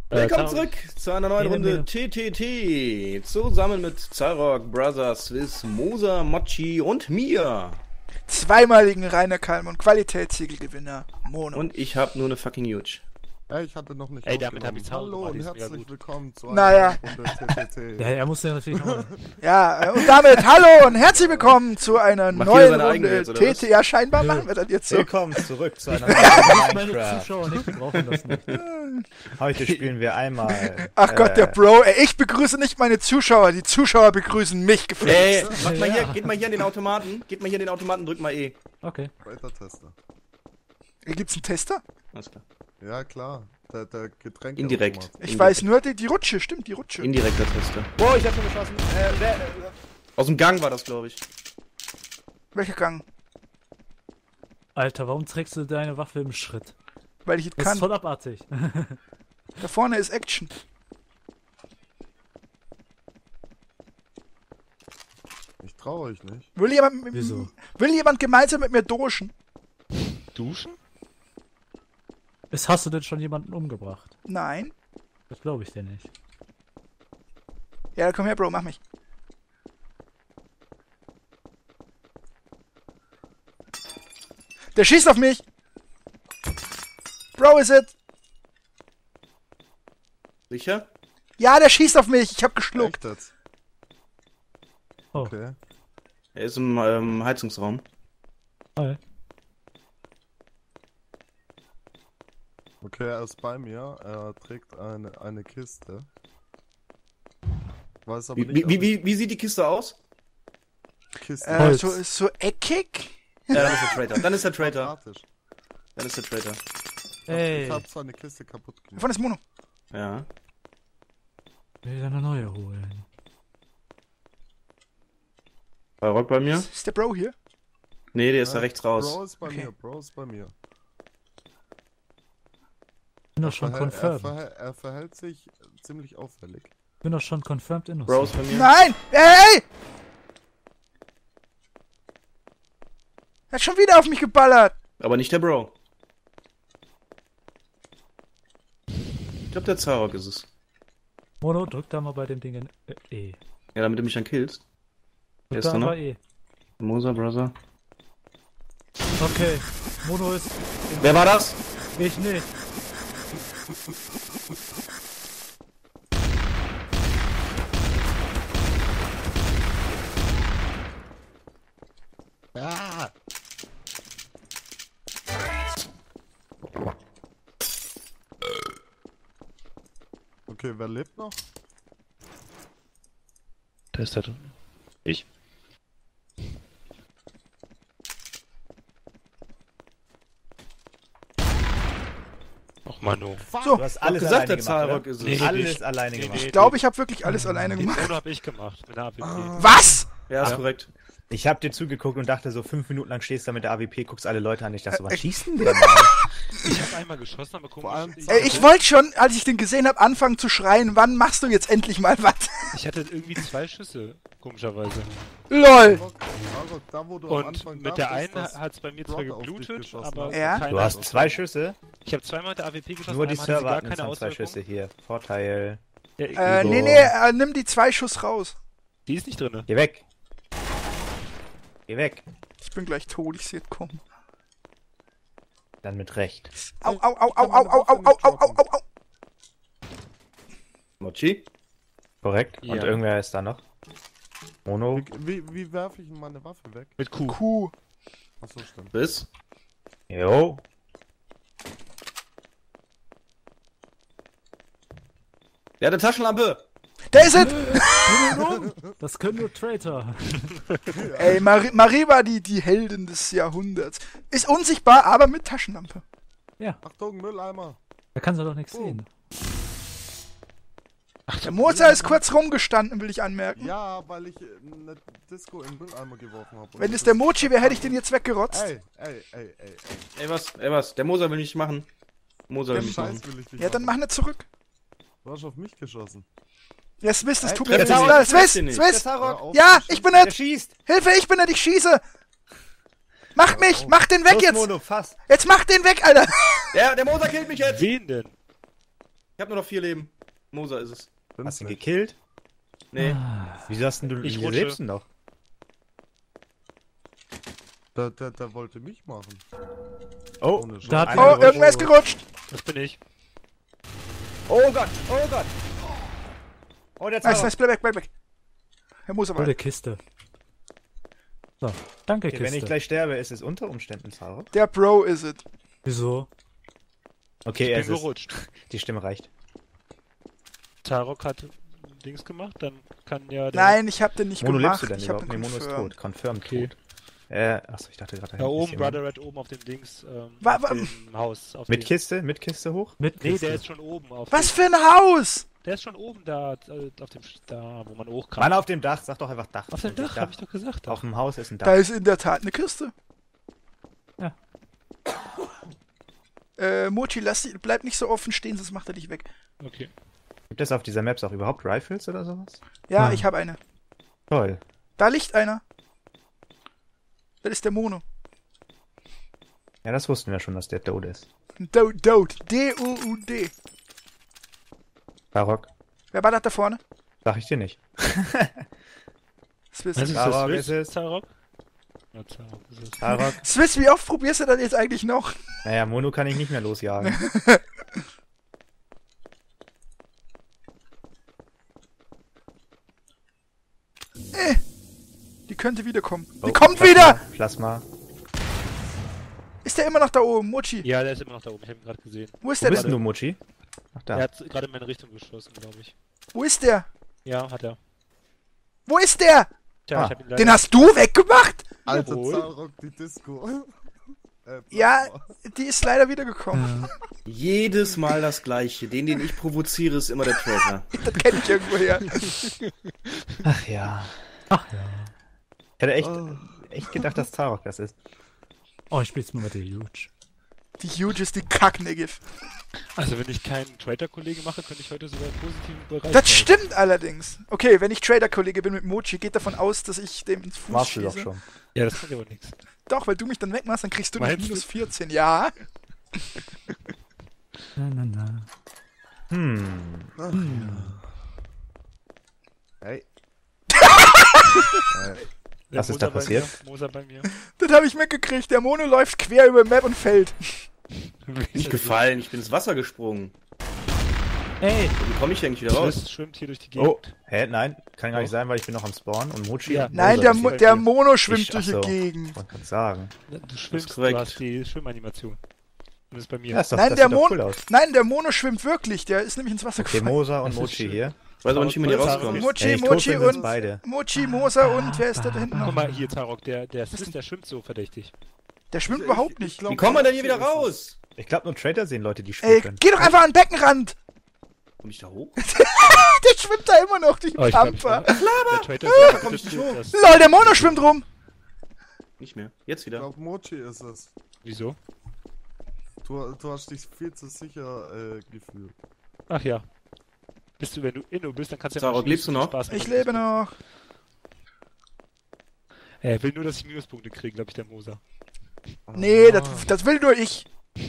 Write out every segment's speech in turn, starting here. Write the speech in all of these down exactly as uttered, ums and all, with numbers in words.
Willkommen zurück zu einer neuen Runde T T T. Zusammen mit Zarok, Brother, Swiss, Moser, Mochi und mir. Zweimaligen Rainer Kallmann, Qualitätssiegelgewinner, Mono. Und ich habe nur eine fucking Huge. Ey, ich hatte noch nicht Ey, damit hab ich Hallo und herzlich willkommen zu einer naja. Runde T T T. Ja, er muss ja natürlich noch. Ja, und damit hallo und herzlich willkommen zu einer Macht neuen Runde Welt, oder T was? T T. Ja, scheinbar Nö. machen wir das jetzt so. Willkommen zurück zu einer neuen Meine Minecraft. Zuschauer nicht brauchen das nicht. Heute spielen wir einmal. Ach äh, Gott, der Bro, ey, ich begrüße nicht meine Zuschauer, die Zuschauer begrüßen mich Ey, gefälligst. macht mal Ja. hier, geht mal hier an den Automaten. Geht mal hier an den Automaten, drück mal E. Okay. Beta-Tester. Hier gibt's einen Tester? Alles klar. Ja, klar. Der, der Getränke. Indirekt. Ich Indirekt. weiß nur, die, die Rutsche, stimmt, die Rutsche. Indirekter Tester. Boah, ich hab schon geschossen. Äh, wer, äh, Aus dem Gang war das, glaube ich. Welcher Gang? Alter, warum trägst du deine Waffe im Schritt? Weil ich es Das ist kann. voll abartig. Da vorne ist Action. Ich trau euch nicht. Will jemand, mit- Wieso? will jemand gemeinsam mit mir duschen? Duschen? Ist, hast du denn schon jemanden umgebracht? Nein. Das glaube ich dir nicht. Ja, komm her, Bro, mach mich. Der schießt auf mich! Bro, is it? Sicher? Ja, der schießt auf mich. Ich hab geschluckt. Echt jetzt? Oh. Okay. Er ist im ähm, Heizungsraum. Hi. Okay, er ist bei mir. Er trägt eine, eine Kiste. Weiß aber Wie, nicht, wie, ob wie, wie sieht die Kiste aus? ich- Kiste. Äh, Holz. so, so eckig? Ja, dann ist der Traitor. Dann ist der Traitor. Quadratisch. Dann ist der Traitor. Ey. Ich hab seine Kiste kaputt gemacht. Wovon ist Mono? Ja. Ich will eine neue holen. War Rock bei mir? Ist der Bro hier? Nee, der ist da rechts raus. Bro ist bei Okay. mir, Bro ist bei mir. Bin doch schon Verhält- er, confirmed. verhält, er verhält sich ziemlich auffällig. Bin doch schon confirmed innocent. Bro ist bei mir. Nein! Ey! Er hat schon wieder auf mich geballert. Aber nicht der Bro. Ich glaube, der Zarok ist es. Mono, drück da mal bei dem Ding in äh, E. Ja, damit du mich dann killst. Wer Drück ist da da noch? mal E. Moser, Brother. Okay. Mono ist. Wer war das? Ich nicht. Ah! Okay, wer lebt noch? Da ist er drin. Ich. Och, Manu. So, du hast Ich hab alles gesagt, alleine der gemacht, Zarok oder? ist es. Nee. Alles nicht. alleine Nee, gemacht. ich glaube, ich habe wirklich alles alleine Den gemacht. Mono hab ich gemacht mit der A W P. Was? Ja, ist Ja. korrekt. Ich hab dir zugeguckt und dachte so, fünf Minuten lang stehst du da mit der A W P, guckst alle Leute an. Ich dachte so, Äh, was äh, schießt denn der mal? Ich hab einmal geschossen, aber Vor allem- komisch. Ey, ich wollte schon, als ich den gesehen habe, anfangen zu schreien, wann machst du jetzt endlich mal was? Ich hatte irgendwie zwei Schüsse, komischerweise. LOL. Marok, Marok, da wo du am Und Anfang mit der dachtest, einen dass hat's bei mir Brock zwar auf dich geblutet, geschossen aber hat. Ja? keiner- Du hast zwei Schüsse? Ich habe zweimal mit der A W P geschossen, Nur die einmal hatte sie Server gar hatten keine jetzt zwei Auswirkung. Schüsse hier. Vorteil. Ja, Äh, So. nee, nee, äh, nimm die zwei Schuss raus. die ist nicht drinne. Geh weg. Geh weg. Ich bin gleich tot, ich seh es kommen. Dann mit Recht. Au, au, au, au, au, au, au, au, au, au, au. Mochi? Korrekt. Ja. Und irgendwer ist da noch. Mono. Wie, wie, wie werfe ich meine Waffe weg? Mit Q. Kuh. Achso, stimmt. Bis? Jo. Ja, eine Taschenlampe! Der ist es! Das können nur Traitor. Ey, Mari Marie war die, die Heldin des Jahrhunderts. Ist unsichtbar, aber mit Taschenlampe. Achtung, Mülleimer! Da kannst du doch nichts Oh. sehen. Der Mozart ist kurz rumgestanden, will ich anmerken. Ja, weil ich äh, eine Disco in den Mülleimer geworfen habe. Wenn es der Mochi wäre, hätte ich den jetzt weggerotzt. Ey, ey, ey, ey, ey. Ey, was? Ey, was? Der Moser will nicht machen. Moser will Den nicht machen. Scheiß will ich nicht Ja, dann mach machen. nicht zurück. Du hast auf mich geschossen. Ja, Swiss, das Ey, tut der mir jetzt Tarok, leid. der Swiss, trifft ihn nicht. Swiss! Hör auf, Ja, du ich bin Der nicht! schießt. Hilfe, ich bin nicht, ich schieße! Mach mich, mach den weg Los, jetzt! Mono, fast. Jetzt mach den weg, Alter! Der, der Moser killt mich jetzt! Wen denn? Ich hab nur noch vier Leben. Moser ist es. Hast du ihn nicht. gekillt? Nee. Ah, Wieso hast denn du... Ich wieso rutsche. lebst du noch? Der, der, der wollte mich machen. Oh, Ohne Scheiß. da hat- einer Oh, gerutscht. irgendwer ist gerutscht. Das bin ich. Oh Gott, oh Gott. Oh, der Nice, Zauber. nice, bleib weg, bleib weg. Herr Moser blöde mal. Kiste. So, danke Okay, Kiste. wenn ich gleich sterbe, ist es unter Umständen Zauber. Der Bro ist es. Wieso? Okay, Ich er bin ist es. gerutscht. Die Stimme reicht. Tarok hat Dings gemacht, dann kann ja der... Nein, ich hab den nicht Mono, gemacht. lebst du denn ich hab überhaupt? den Nee, Mono ist confirmed. tot. Confirmed Okay. tot. Äh, achso, ich dachte gerade, Da hinten ist oben, jemand. Brother Red oben auf dem Dings, ähm, Wa- auf wa- dem Haus. Auf Mit dem... Kiste? Mit Kiste hoch? Mit Nee, Kiste. der ist schon oben auf Was dem... für ein Haus! Der ist schon oben da, äh, auf dem... Da, wo man hoch kann. Mann, auf dem Dach. Sag doch einfach Dach. Auf dem Dach, hab ich doch gesagt. Auf dem Haus ist ein Dach. Da ist in der Tat eine Kiste. Ja. Äh, Mochi, lass die, bleib nicht so offen stehen, sonst macht er dich weg. Okay. Gibt es auf dieser Maps auch überhaupt Rifles oder sowas? Ja, Ja. ich habe eine. Toll. Da liegt einer. Das ist der Mono. Ja, das wussten wir schon, dass der tot ist. Dode, Dode. D O U D. Tarok, Wer war das da vorne? sag ich dir nicht. Swiss. Was ist Tarok das? ist es. Tarok? Ja, Tarok ist es. Tarok. Swiss, wie oft probierst du das jetzt eigentlich noch? Naja, Mono kann ich nicht mehr losjagen. Die könnte wiederkommen. Oh, Die kommt Plasma, wieder! Plasma. Ist der immer noch da oben? Mochi. Ja, der ist immer noch da oben, ich hab ihn gerade gesehen. Wo ist Wo der bist denn? denn du, Mochi? Ach, da. Er hat gerade in meine Richtung geschossen, glaube ich. Wo ist der? Ja, hat er. Wo ist der? Tja, Ah, ich hab ihn leider... Den hast du weggemacht? Alter, Jawohl. Zarok, die Disco. äh, Ja, Plasma. die ist leider wiedergekommen. Ja. Jedes Mal das Gleiche. Den, den ich provoziere, ist immer der Traitor. Das kenne ich irgendwoher. Ach ja. Ach ja. Ich hätte echt, Oh. echt gedacht, dass Tarok das ist. Oh, ich spiel's mal mit der Huge. Die Huge ist die Kacknegiv. Also wenn ich keinen Trader-Kollege mache, könnte ich heute sogar im positiven Bereich Das sein. stimmt allerdings. Okay, wenn ich Trader-Kollege bin mit Mochi, geht davon aus, dass ich dem ins Fuß Warst du schieße. doch schon. Ja, das kommt aber nichts. Doch, weil du mich dann wegmachst, dann kriegst du noch Meinst minus du? vierzehn. Ja. Na, na, na. Hm. Ach, Hey. Was ist Moser da bei passiert? Mir, Moser bei mir. Das habe ich mitgekriegt. Der Mono läuft quer über die Map und fällt. Nicht gefallen, ich bin ins Wasser gesprungen. Ey, Wie komme ich eigentlich wieder raus? Chris schwimmt hier durch die Gegend. Oh, hä? Nein, kann gar nicht sein, weil ich bin noch am Spawn und Mochi. Ja. und Nein, Moser der, ist Mo hier. der Mono schwimmt Ich- durch ach so. die Gegend. Ich wollte gerade sagen. Du schwimmst, korrekt. du hast die Schwimmanimation. Und das ist bei mir. Ja, ist doch, Nein, das der sieht doch Mon cool aus. Nein, der Mono schwimmt wirklich. Der ist nämlich ins Wasser Okay, gefallen. Moser und Das ist Mochi schön. hier. Ich weiß aber nicht, wie man hier Tarok- rauskommt. Mochi, Wenn ich tot Mochi bin, sind's und beide. Mochi, Moser und wer ist da hinten Guck noch? mal hier, Tarok, der, der Swiss, der schwimmt so verdächtig. Der schwimmt Ich- überhaupt ich nicht. glaub, Wie kommt man denn hier wieder Mochi ist es. raus? Ich glaube, nur Trader sehen Leute, die Ey, schwimmen können. geh doch einfach an den Beckenrand. Komm ich da hoch? Der schwimmt da immer noch durch den Oh, ich glaub, ich Pampa. Der Trader Da komm ich nicht hoch. das. Lol, der Mono schwimmt rum. Nicht mehr. Jetzt Ich wieder. glaube, Mochi ist es. Wieso? Du, du hast dich viel zu sicher äh, gefühlt. Ach ja. Bist du, wenn du Inno bist, dann kannst du Tarok, mal lebst du schießen, noch? Spaß Ich machen. lebe noch. Er will nur, dass ich Minuspunkte kriege, glaube ich, der Moser. Nee, Ah. das, das will nur ich.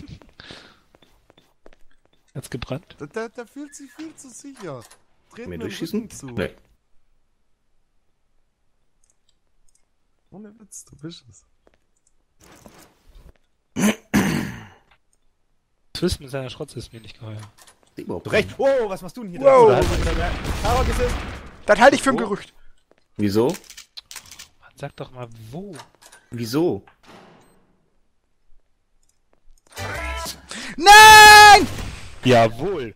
Hat's gebrannt? Der, der, der fühlt sich viel zu sicher. Dreht Mir mir durchschießen? Rücken zu. Nee. Ohne Witz, du bist es. Swiss mit seiner Schrotze ist mir nicht geheuer. Überhaupt Recht. Wow, was machst du denn hier Wow. drin? Tarok ist es. Das halte ich für ein Wo? Gerücht. Wieso? Mann, sag doch mal, wo? Wieso? Nein! Jawohl!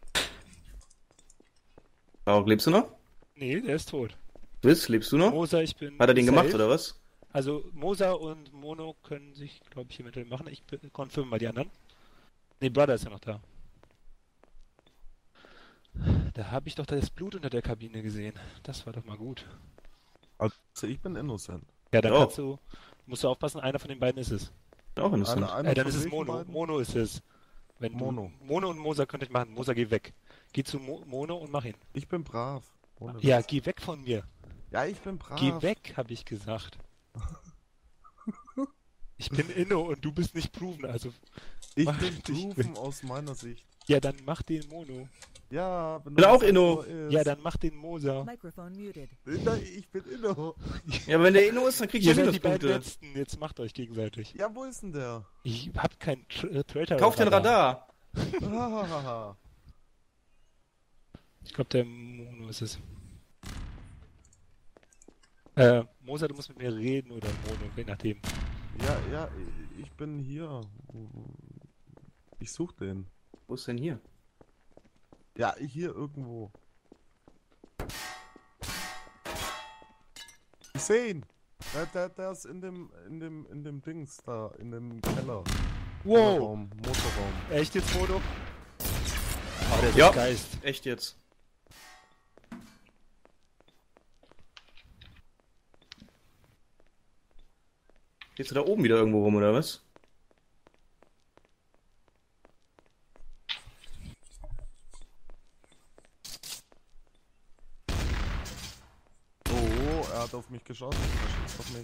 Tarok, lebst du noch? Nee, der ist tot. Swiss, lebst du noch? Moser, ich bin. Hat er den safe. gemacht, oder was? Also, Moser und Mono können sich, glaube ich, eventuell machen. Ich bin- confirm mal die anderen. Nee, Brother ist ja noch da. Da habe ich doch das Blut unter der Kabine gesehen. Das war doch mal gut. Also, ich bin innocent. Ja, dann Ja. kannst du. Musst du aufpassen, einer von den beiden ist es. Auch interessant. Einer, einer Äh, dann von ist es welchen Mono. beiden? Mono ist es. Wenn du, Mono. Mono und Moser könnt ihr machen. Moser, geh weg. Geh zu Mo Mono und mach ihn. Ich bin brav. Ohne Ja, Witz. geh weg von mir. Ja, ich bin brav. Geh weg, habe ich gesagt. Ich bin Inno und du bist nicht Proven, also... Ich Mach bin dich Proven aus meiner Sicht. Ja, dann mach den Mono. Ja, wenn Bin auch was Inno. ist. Ja, dann mach den Moser. Microphone muted. Nein, ich bin Inno. Ja, aber wenn der Inno ist, dann krieg ich Ihr ja seid die beiden Minuspunkte. Letzten, jetzt macht euch gegenseitig. Ja, wo ist denn der? Ich hab kein Tr äh, Traitor. Kauf den Radar. Hahaha. Ich glaube, der Mono ist es. Äh, Moser, du musst mit mir reden oder Mono, je nachdem. Ja, ja, ich bin hier. Ich such den. Wo ist denn hier? Ja, hier irgendwo. Ich seh ihn. Der, der, der ist in dem, in dem, in dem Dings da, in dem Keller. Wow! Motorraum, Motorraum. Echt jetzt, Mono? Oh, der ist Ja. Geist. Echt jetzt. Gehst du da oben wieder irgendwo rum, oder was? Oh, er hat auf mich geschossen. Er schießt auf mich.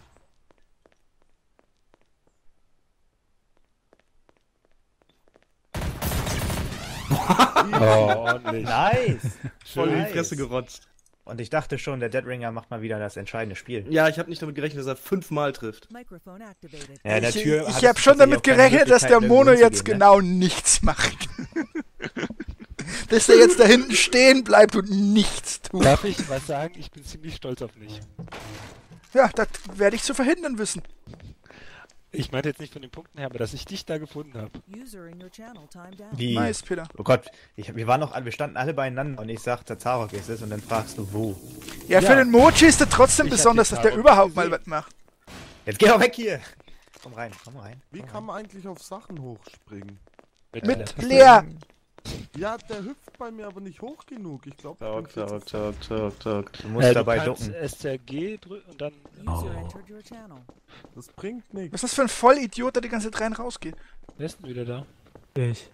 Oh, ordentlich. Nice! Voll in die Nice. Fresse gerotzt. Und ich dachte schon, der Deadringer macht mal wieder das entscheidende Spiel. Ja, ich habe nicht damit gerechnet, dass er fünfmal trifft. Microphone activated. Ja, der ich Tür ich hat habe schon damit tatsächlich auch keine gerechnet, dass der Möglichkeit, Mono irgendwo jetzt hinzugehen, genau nichts macht. Dass der jetzt da hinten stehen bleibt und nichts tut. Darf ich was sagen? Ich bin ziemlich stolz auf mich. Ja, das werde ich zu verhindern wissen. Ich meinte jetzt nicht von den Punkten her, aber dass ich dich da gefunden habe. User in your channel timed out. Ne? Wie? Nice, Peter. Oh Gott, ich, wir waren noch, alle- wir standen alle beieinander und ich sagte, Zarok ist es und dann fragst du, wo? Ja, für Ja. den Mochi ist es trotzdem Ich hab besonders, die dass der Farbe überhaupt mal gesehen. was macht. Jetzt geh doch weg hier! Komm rein, komm rein. Wie komm kann man eigentlich auf Sachen hochspringen? Mit äh, Lea. Ja, der hüpft bei mir aber nicht hoch genug. Ich glaube, Tag, Tag, Tag, Tag, Tag. Du musst äh, dabei du kannst ducken. S R G drücken und dann... User entered your channel. das bringt nichts. Was ist das für ein Vollidiot, der die ganze Zeit rein rausgeht? Wer ist denn wieder da? Ich.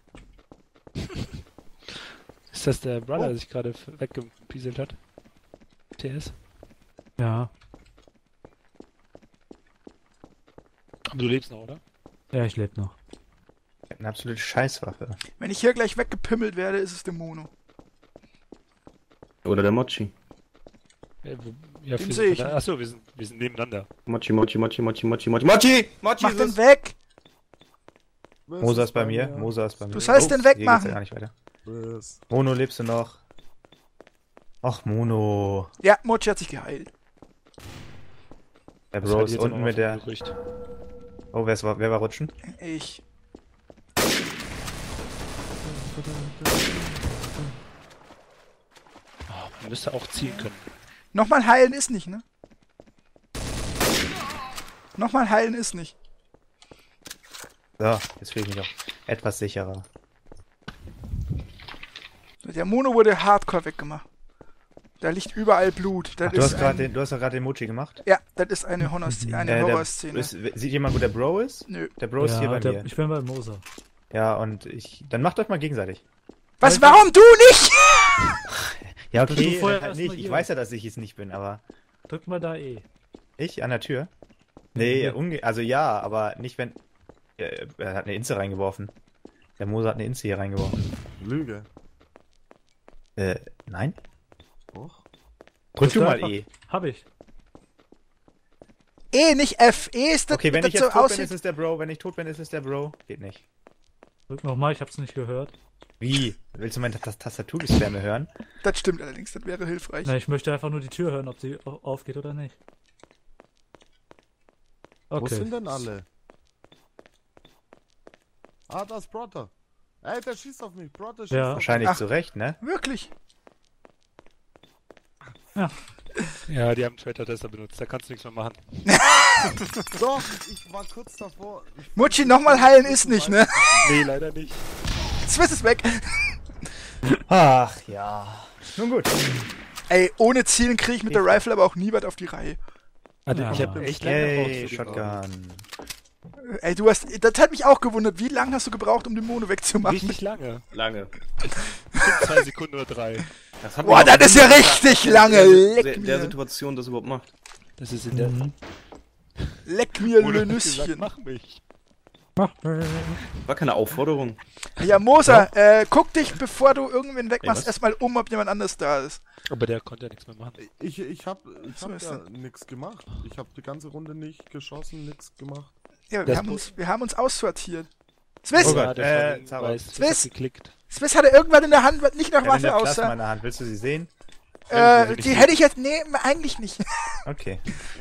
Ist das der Brother, Oh. der sich gerade f- weggepieselt hat? T S? Ja. Aber du lebst noch, oder? Ja, ich lebe noch. Eine absolute Scheißwaffe. Wenn ich hier gleich weggepimmelt werde, ist es der Mono. Oder der Mochi. Ja, wo, ja, Den wir sehe sind ich. da- Achso, wir sind, wir sind nebeneinander. Mochi, Mochi, Mochi, Mochi, Mochi, Mochi, Mochi! Mochi Mach ist den es. weg! Moser ist bei mir, Moser ist bei mir. Du sollst den hier geht's wegmachen. ja gar nicht weiter. Bis. Mono, lebst du noch? Ach, Mono. Ja, Mochi hat sich geheilt. Der Das Bro halte ist ich jetzt unten aber mit mal der... für ein Gerücht. Oh, wer, ist, wer war rutschen? Ich. Oh, man müsste auch ziehen können. Nochmal heilen ist nicht, ne? Nochmal heilen ist nicht. So, jetzt fühle ich mich auch etwas sicherer. Der Mono wurde hardcore weggemacht. Da liegt überall Blut. Das Ach, du hast ist gerade ein, den, du hast doch gerade den Mochi gemacht? ja, das ist eine, Horror- eine Äh, der Horrorszene. ist, sieht jemand, wo der Bro ist? Nö. Der Bro ist ja, hier bei der, mir. ich bin bei Moser. Ja, und ich... Dann macht euch mal gegenseitig. Was, warum du nicht? Ja, Du okay, vorher dann halt erst mal nicht. Ich hier. weiß ja, dass ich es nicht bin, aber... Drück mal da E. Ich? An der Tür? Nee, Mhm. umge also ja, aber nicht wenn... Er, er hat eine Inze reingeworfen. Der Moser hat eine Inze hier reingeworfen. Lüge. Äh, nein? Doch. Drück Drückst du mal einfach- E. Hab ich. E, nicht F. E ist das, Okay, wenn das ich jetzt so tot bin, aussieht. ist es der Bro. Wenn ich tot bin, ist es der Bro. Geht nicht. Drück nochmal, ich hab's nicht gehört. Wie? Willst du meine Tas- Tastaturgesperme hören? Das stimmt allerdings, das wäre hilfreich. Na, ich möchte einfach nur die Tür hören, ob sie au- aufgeht oder nicht. Wo Okay. sind denn alle? Ah, da ist Brother. Ey, der schießt auf mich. Brother schießt Ja. auf Wahrscheinlich Ach. zu Recht, ne? Wirklich? Ja, die haben Traitor-Tester benutzt, da kannst du nichts mehr machen. mich. Doch, ich war kurz davor. Ich Mutschi, nochmal heilen ist nicht, ne? Nee, leider nicht. Swiss ist weg. Ach ja. Nun gut. Ey, ohne Zielen kriege ich mit der Rifle aber auch nie was auf die Reihe. Also, Ja. ich hab echt lange Yay, gebraucht für den Raum. Shotgun. Ey, du hast. Das hat mich auch gewundert. Wie lange hast du gebraucht, um den Mono wegzumachen? Richtig lange. Lange. Zwei Sekunden oder drei. Das hat Boah, mich auch das ist ja gewundert, richtig in lange. der, Leck der, der mir. Situation das überhaupt macht. Das ist in der... Mhm. Leck mir Mono hat gesagt, Nüsschen. mach mich. War keine Aufforderung. Ja, Moser, äh, guck dich, bevor du irgendwen wegmachst, was? erstmal um, ob jemand anders da ist. Aber der konnte ja nichts mehr machen. Ich, ich hab, ich So hab ist ja nix gemacht. Ich hab die ganze Runde nicht geschossen, nix gemacht. Ja, wir Das haben Bo- uns, wir haben uns aussortiert. Swiss, Oh Gott, Ja, der äh, von Zauber. weiß, Swiss. das hat geklickt. Swiss hatte irgendwann in der Hand, was nicht nach Ich hab Waffe eine Plasma in aussah. der Hand. Willst du sie sehen? Äh, die hätte ich jetzt, nee, eigentlich nicht. Okay.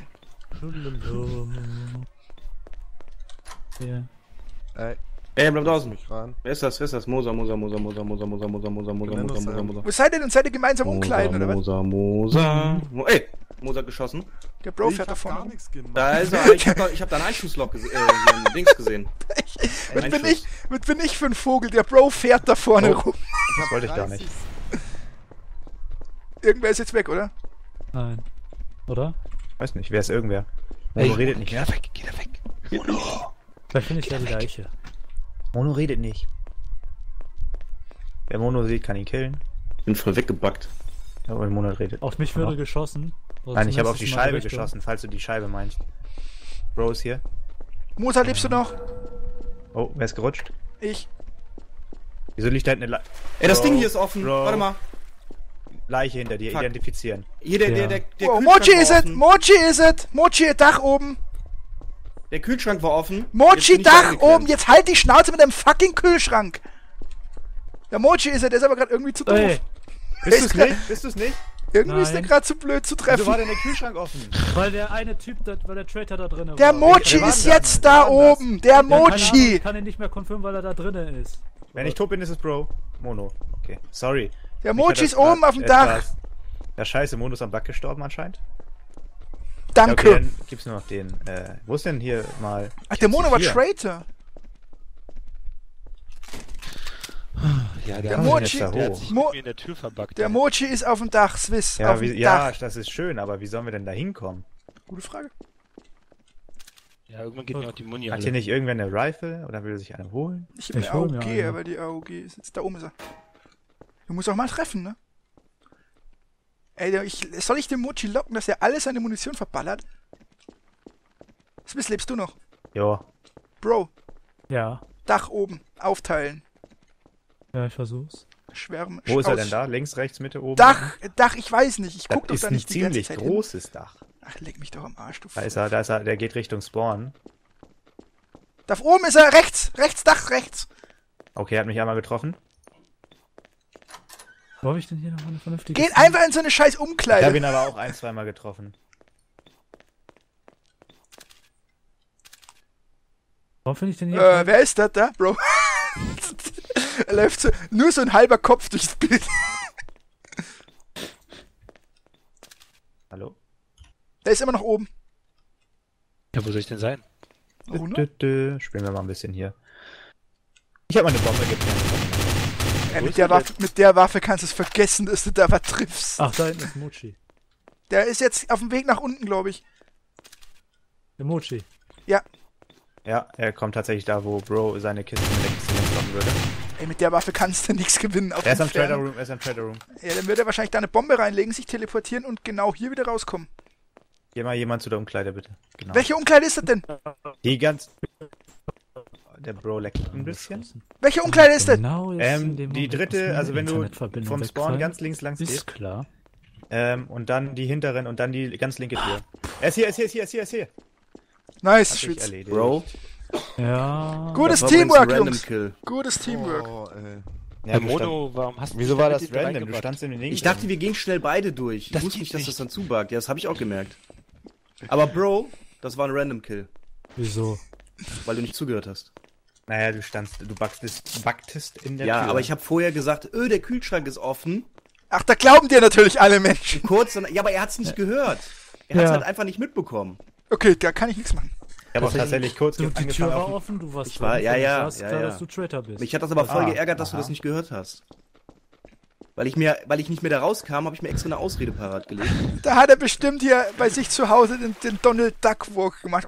Ja. Ey, Ey, bleib draußen. mich rein. Wer ist das? Wer ist das? Moser, Moser, Moser, Moser, Moser, Moser, Moser, Moser, Moser, Nenn Moser, uns Moser, einen. Moser. Wo seid ihr denn? Seid ihr gemeinsam umkleiden, oder was? Moser, Moser. Mo- Ey, Moser geschossen. Der Bro ich fährt da hab gar vorne. nichts gemacht. Da ist er. Ich hab, da, ich hab da ein Einschussloch gesehen. Äh, hier ein Dings gesehen. Was Ein bin, Schuss. ich, was bin ich für ein Vogel? Der Bro fährt da vorne Oh. rum. Ich hab wollte ich gar nicht. dreißig Irgendwer ist jetzt weg, oder? Nein. Oder? Weiß nicht, wer ist irgendwer? Mono redet nicht. Geh da weg, geh da weg. Vielleicht finde ich ja die Leiche. Mono redet nicht. Wer Mono sieht, kann ihn killen. Bin voll weggebackt. Ja, aber Mono redet. Auf mich würde geschossen. Oder Nein, ich habe auf die zumindest in meine Scheibe Richtung. geschossen, falls du die Scheibe meinst. Bro ist hier. Moser, lebst du noch? Oh, wer ist gerutscht? Ich. Wieso liegt da hinten eine Le Ey, das Bro, Ding hier ist offen. Bro. Warte mal. Leiche hinter dir? Fuck. Identifizieren. Hier, der, Ja. der, der, der Oh, Kühlschrank Mochi war ist es! offen. Mochi ist es! Mochi, Dach oben! Der Kühlschrank war offen. Jetzt Mochi, bin ich Dach eingeklemmt. oben! Jetzt halt die Schnauze mit dem fucking Kühlschrank! Der Mochi ist er, der ist aber gerade irgendwie zu doof. Ey, Bist du's nicht? Bist du's nicht? Irgendwie ist der Nein. gerade zu blöd zu Wieso war treffen. denn der Kühlschrank offen? weil der eine Typ, da, weil der Traitor da drinnen Der war. Mochi wer war ist denn da? jetzt Wer da war denn das? oben! Der Ja, keine Ahnung, Mochi! ich kann ihn nicht mehr konfirmieren, weil er da drinnen ist. Wenn ich tot bin, ist es Bro. Mono. Okay. Sorry. Der Mich hat Mochi das ist oben grad auf dem Dach! etwas- Ja, scheiße, Mono ist am Bug gestorben anscheinend. Ja, Danke! okay, dann gibt's nur noch den. Äh, wo ist denn hier mal. Ach, der Mono war Hier. Traitor! Ja, Der Kann man Mochi- jetzt da Der hat hoch? sich Mo- mit mir in der Tür verbuggt. Der ey. Mochi ist auf dem Dach, Swiss. Ja, auf wie, dem ja, Dach. das ist schön, aber wie sollen wir denn da hinkommen? Gute Frage. Ja, irgendwann geht mir auch die Muni Hat alle. hier nicht irgendwer eine Rifle oder will er sich eine holen? Ich hab eine Ich hol mir A O G, eine. aber die A O G ist jetzt da oben ist er. Du musst auch mal treffen, ne? Ey, der- ich, soll ich den Mochi locken, dass er alle seine Munition verballert? Swiss, lebst du noch? Jo. Bro, Ja. Dach oben, aufteilen. Ja, ich versuch's. Schwärmen. Wo ist er aus- denn da? Links, rechts, Mitte, oben? Dach, Dach, ich weiß nicht. Ich Das guck doch ist da ein nicht die ganze ziemlich Zeit hin. großes Dach. Ach, leck mich doch am Arsch, du Da ist er, da ist er, der geht Richtung Spawn. Da oben ist er, rechts, rechts, Dach, rechts. Okay, er hat mich einmal getroffen. Wo hab ich denn hier noch eine vernünftige... Geht einfach in so eine scheiß Ich habe Umkleide. ihn aber auch ein, zweimal getroffen. Warum finde ich denn hier... Äh, wer ist das da, Bro? Er läuft so, nur so ein halber Kopf durchs Bild. Hallo? Der ist immer noch oben. Ja, wo soll ich denn sein? Oh, ne? Dö, dö, dö. Spielen wir mal ein bisschen hier. Ich habe mal eine Bombe geplant. Ey, mit, der Waffe, mit der Waffe kannst du es vergessen, dass du da was triffst. Ach, da hinten ist Mochi. Der ist jetzt auf dem Weg nach unten, glaube ich. Der Mochi. Ja, er kommt tatsächlich da, wo Bro seine Kiste mit der Kiste hinkommen würde. Ey, mit der Waffe kannst du nichts gewinnen. Auf Er ist am Entfernung. Trader Room, er ist am Trader Room. Ja, dann wird er wahrscheinlich da eine Bombe reinlegen, sich teleportieren und genau hier wieder rauskommen. Geh mal jemand zu der Umkleide, bitte. Genau. Welche Umkleide ist das denn? Die ganz... Der Bro leckt ein bisschen. Welche Umkleide ist das? Genau jetzt Ähm, in dem die Moment, dritte, ist meine also wenn du Internetverbindung vom Spawn wegfallen. ganz links langs Ist gehst, klar. ähm, und dann die hinteren und dann die ganz linke Tür. Er ist hier, er ist hier, er ist hier, er ist hier, er ist hier. Nice, Hat sich Schwitz. erledigt. Bro. Ja. Gutes Das war übrigens Teamwork, ein Random Jungs. Kill. Gutes Teamwork. Oh, ey. Ja, Herr du stand, Mono, warum hast du wieso dich war da das mit dem random? Du reingebackt? standst in den Linken. Ich dachte, wir gehen schnell beide durch. Ich Das wusste geht nicht, dass nicht. das dann zubuggt. Ja, das habe ich auch gemerkt. Aber Bro, das war ein Random Kill, Wieso? weil du nicht zugehört hast. Naja, du standst, du backtest, backtest in der Ja, Tür. aber ich habe vorher gesagt, öh, der Kühlschrank ist offen. Ach, da glauben dir natürlich alle Menschen. Kurz, dann, ja, aber er hat's nicht gehört. Er hat's Ja. halt einfach nicht mitbekommen. Okay, da kann ich nichts machen. Ich habe auch tatsächlich kurz Du, ge- die Tür angefangen war auf... offen, du warst Ich war- drin, ja, und ja, es war ja, klar, ja. dass du Traitor bist. Mich hat das aber voll Ah, geärgert, dass du aha. das nicht gehört hast. Weil ich mir, weil ich nicht mehr da rauskam, habe ich mir extra eine Ausrede parat gelegt. Da hat er bestimmt hier bei sich zu Hause den, den Donald Duck Walk gemacht.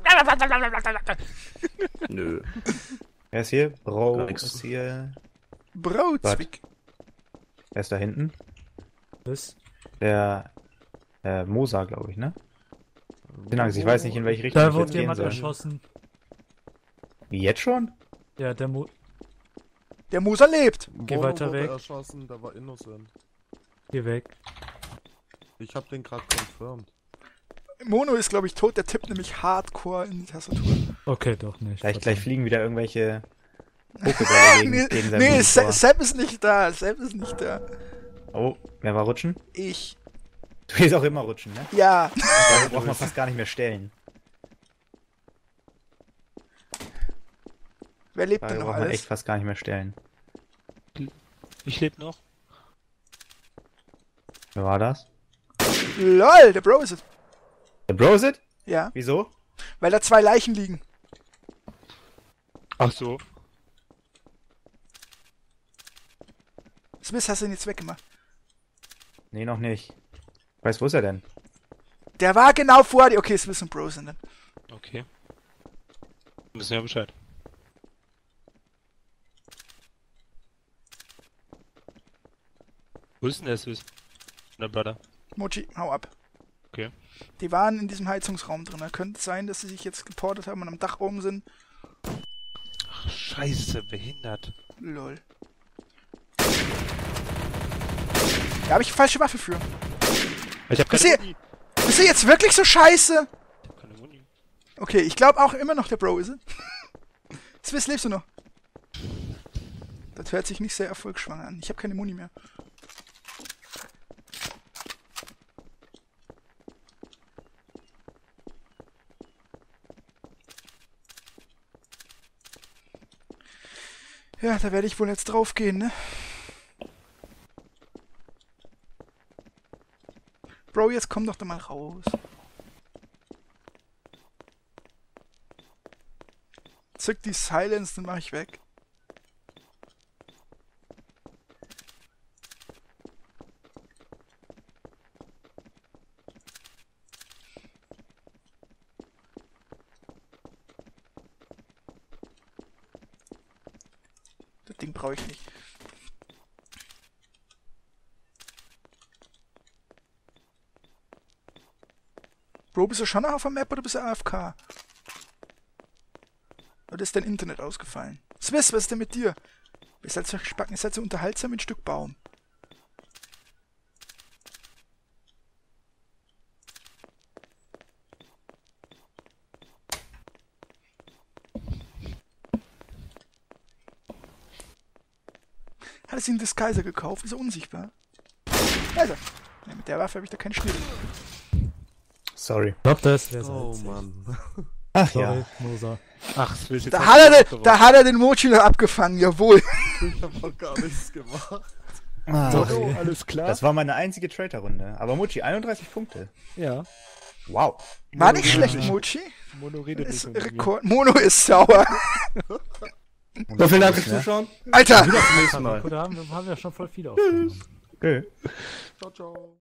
Nö. Wer ist hier? Bro Gar nix. ist hier. Brotzwick. Wer ist da hinten? Bist. Der äh, Mosa, glaube ich, ne? Keine Angst, ich weiß nicht, in welche Richtung Da ich jetzt wurde gehen jemand soll. erschossen. Wie, jetzt schon? Ja, der Mo Der Moser lebt. Geh Mono weiter wurde weg. erschossen, der war innocent. Geh weg. Ich hab den gerade confirmed. Mono ist, glaube ich, tot. Der tippt nämlich hardcore in die Tastatur. Okay, doch nicht. Gleich, gleich Verdammt. fliegen wieder irgendwelche Pokébälle gegen, nee, gegen sein nee Blut Se vor. Sepp ist nicht da. Sepp ist nicht da. Oh, wer war rutschen? Ich. Du willst auch immer rutschen, ne? Ja. Da braucht man fast gar nicht mehr stellen. Wer lebt Da denn noch braucht man echt alles? fast gar nicht mehr stellen. Ich lebe noch. Wer war das? LOL, der Bro ist es. Der Brosit? Ja, Wieso? weil da zwei Leichen liegen. Ach so. Smith, hast du ihn jetzt weggemacht? Nee, noch nicht. Ich weiß, wo ist er denn? Der war genau vor dir. Okay, Smith und Bro sind dann. Okay. Wissen ja Bescheid. Wo ist denn der Swiss? Der Brother. Mochi, hau ab. Okay. Die waren in diesem Heizungsraum drin. Da könnte es sein, dass sie sich jetzt geportet haben und am Dach oben sind. Ach, scheiße, behindert. Lol. Da habe ich eine falsche Waffe für. Ich hab Bist keine du, Muni. bist du jetzt wirklich so scheiße? Ich hab keine Muni. Okay, ich glaube auch immer noch der Bro ist es. Swiss, lebst du noch? Das hört sich nicht sehr erfolgsschwanger an. Ich habe keine Muni mehr. Ja, da werde ich wohl jetzt drauf gehen, ne? Bro, jetzt komm doch da mal raus. Zück die Silence, dann mach ich weg. Das Ding brauche ich nicht. Bro, bist du schon noch auf der Map oder bist du A F K? Oder ist dein Internet ausgefallen? Swiss, was ist denn mit dir? Ihr seid so gespacken, ihr seid so unterhaltsam wie ein Stück Baum. Hat es ihn Disguiser gekauft? Ist er unsichtbar? Da ist er. Ja, mit der Waffe habe ich da keinen Schnitt. Sorry. Ich glaub, das wäre Oh so. Mann. Ach Sorry, ja. Moser. Ach, Swiss, jetzt Da hast hat, du er mich den, abgeworfen. da hat er den Mochi noch abgefangen, jawohl. Ich hab doch gar nichts gemacht. Ah, Oh, alles klar. das war meine einzige Traitor-Runde. Aber Mucci, einunddreißig Punkte. Ja. Wow. War nicht Mono schlecht, redet Mochi. Mono redet Ist nicht mit mir. Rekord. Mono ist sauer. So, vielen Dank fürs Ne? Zuschauen. Alter! Bis zum nächsten Mal. Gut, da haben, wir- haben wir schon voll viele aufgenommen. Okay. Ciao, ciao.